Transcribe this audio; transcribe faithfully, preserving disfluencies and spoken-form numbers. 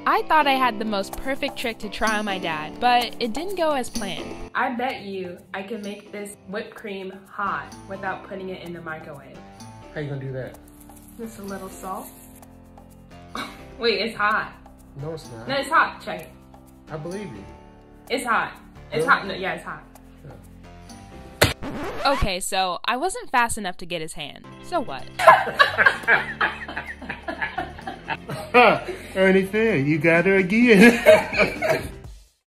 I thought I had the most perfect trick to try on my dad, but it didn't go as planned. I bet you I can make this whipped cream hot without putting it in the microwave. How you gonna do that? Just a little salt. Wait, it's hot. No, it's not. No, it's hot. Check it. I believe you. It's hot. It's Really? hot. No, yeah, it's hot. Okay, so I wasn't fast enough to get his hand. So what? Ernie Fair, you got her again.